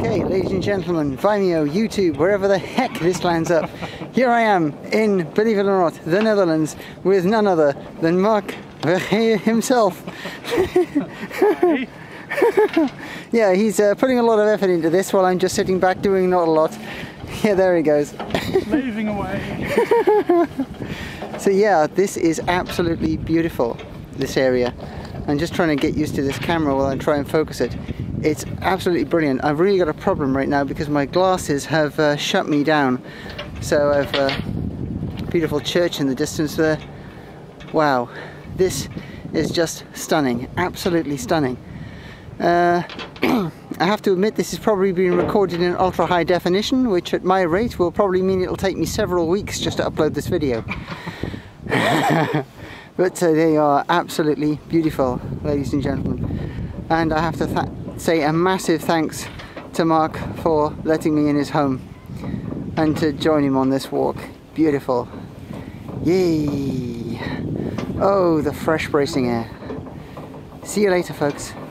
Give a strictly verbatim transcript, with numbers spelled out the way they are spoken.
Okay, ladies and gentlemen, Vimeo, YouTube, wherever the heck this lands up, here I am in, believe it or not, the Netherlands with none other than Mark Vergeer himself. Yeah, he's uh, putting a lot of effort into this while I'm just sitting back doing not a lot. Yeah, there he goes. Slaving away. So yeah, this is absolutely beautiful, this area. I'm just trying to get used to this camera while I try and focus it. It's absolutely brilliant. I've really got a problem right now because my glasses have uh, shut me down. So I've a uh, beautiful church in the distance there. Wow, this is just stunning, absolutely stunning. Uh, I have to admit this is probably being recorded in ultra high definition, which at my rate will probably mean it'll take me several weeks just to upload this video. But uh, they are absolutely beautiful, ladies and gentlemen. And I have to th say a massive thanks to Mark for letting me in his home and to join him on this walk. Beautiful. Yay! Oh, the fresh bracing air. See you later, folks.